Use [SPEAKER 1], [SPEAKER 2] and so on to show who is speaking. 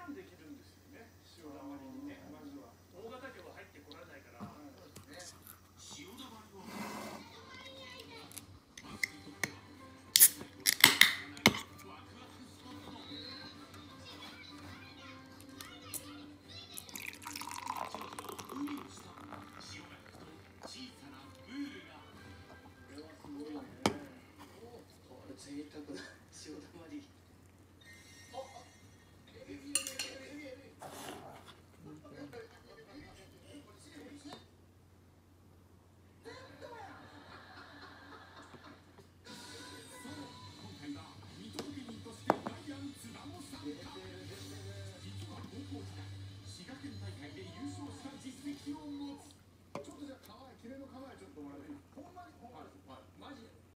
[SPEAKER 1] ンできるんですよね。潮だまりにね、まずは。大型魚が入ってこられないから。潮だまりを。贅沢だ。